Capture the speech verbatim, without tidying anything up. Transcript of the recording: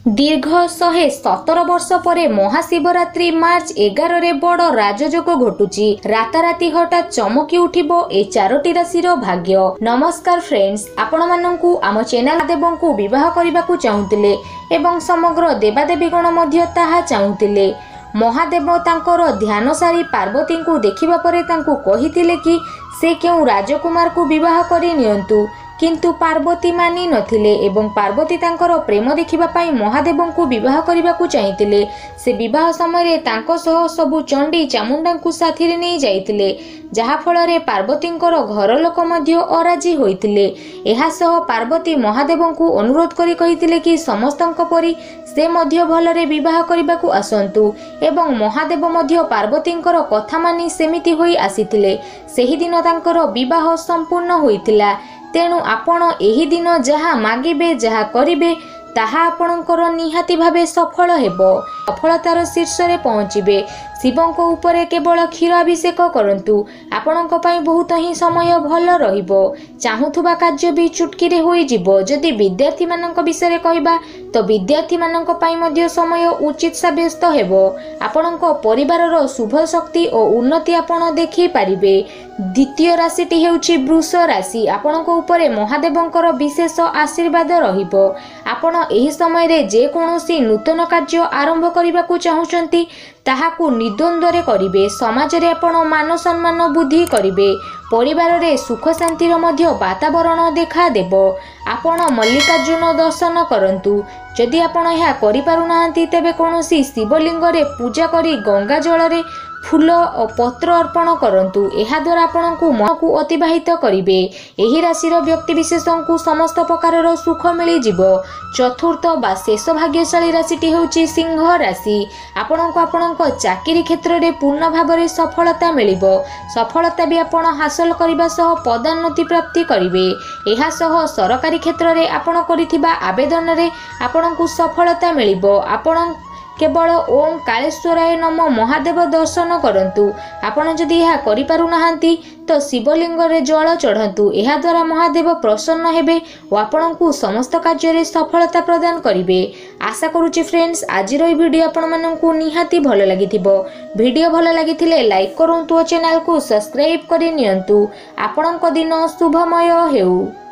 दीर्घ शहे सतर वर्ष पर महाशिवरात्रि मार्च एगार रे बड़ राजयोग घटुची। राताराति हठात चमकी उठिबो ए चारोटी राशिर भाग्य। नमस्कार फ्रेंड्स, आपण माननकु आम चैनल देवंकु विवाह करबाकू चाहुतिले एवं समग्र देवादेवीगण मध्य ताहा चाहुतिले। महादेव तांकर ध्यान सारी पार्वती को देखिबा परे तांकु कहितिले कि से केउ राजकुमार को विवाह करि नियंतु, किंतु पार्वती मानी नथिले एवं पार्वती तांकर प्रेम देखिबा पाई महादेव को विवाह करबाकू चाहितिले। से विवाह समय तांको सह सबु चंडी चामुंडा को साथी रे नै जाइतिले, जहा फल रे पार्वतींकर घर लोक मध्य अराजी होइतिले। एहा सह पार्वती महादेव को अनुरोध करी कहितिले कि समस्तंक परी से मध्य भलरे विवाह करबाकू आसंतु एवं महादेव मध्य पार्वतींकर कथा मानी सेमिति होई आसीतिले। सेही दिन तांकर विवाह संपूर्ण होइतिला। तेणु आपण एही दिन जहा मागिबे जहा करिबे ताहा आपणकर निहाती भावे सफल हेबो। सफलतार शीर्ष रे पहुँचीबे। शिवंक उपरे केवल क्षीराभिषेक करंतु, आपणक पई बहुत ही समय भल रहिबो। चाहुथुबा कार्य भी चुटकी रे होई जिवो। जदि विद्यार्थी मानक विषय कहबा तो विद्यार्थी मानक पई मध्य समय उचित साब्यस्त हेबो। आपणक परिवारर शुभ शक्ति और उन्नति आपण देखि पारिबे। द्वितीय राशिटी हेउची वृष राशि। आपणक उपरे महादेवंकर विशेष आशीर्वाद रहिबो। आपण एही समय रे जे कोनोसी नूतन कार्य आरंभ करबाकू चाहुचंती ताहाकू निद्वंद्वरे करिबे। समाज रे आपण मान सम्मान बुद्धि करिबे। परिवार रे सुख शांतिर मध्य वातावरण देखा देबो। आपण मल्लिकार्जुन दर्शन करंतु। जदि आपण यह करि पारु नाहंती तेबे कोनोसी शिवलिंग रे पूजा करी गंगा जल रे फूल और पत्र अर्पण करंतु। एहा द्वारा आपनकु महकु अतिबाहित करिवे। एही राशिर व्यक्ति विशेषंकु समस्त प्रकारर सुख मिली जिवो। चतुर्थ बा शेष भाग्यशाली राशिटी हेउची सिंह राशि। आपनकु आपनक चाकरी क्षेत्र रे पूर्ण भाव रे सफलता मिलिबो। सफलता भी आपण हासिल करिबा सह पदोन्नति प्राप्ति करिवे। एहा सह सरकारी क्षेत्र रे आपण करिथिबा आवेदन रे आपनकु सफलता मिलिबो। आपण केवल ओम कालेश्वराय नम महादेव दर्शन करंतु। आपण जदि यह करि पारु नाहंती तो शिवलिंग रे जल चढ़ंतु। एहा द्वारा महादेव प्रसन्न हेबे और आपणकु समस्त कार्य रे सफलता प्रदान करिवे। आशा करूची फ्रेंड्स आजिर ई वीडियो आपण माननकु निहाती भल लागिथिबो। वीडियो भल लागिथिले लाइक करंतु और चैनल को सब्सक्राइब करि नियंतु। आपणक दिन शुभमय हेउ।